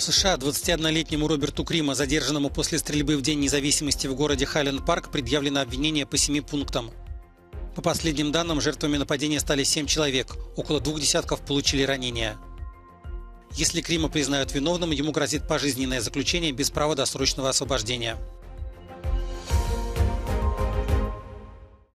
В США 21-летнему Роберту Крима, задержанному после стрельбы в День независимости в городе Хайленд-Парк, предъявлено обвинение по 7 пунктам. По последним данным, жертвами нападения стали 7 человек, около 2 десятков получили ранения. Если Крима признают виновным, ему грозит пожизненное заключение без права досрочного освобождения.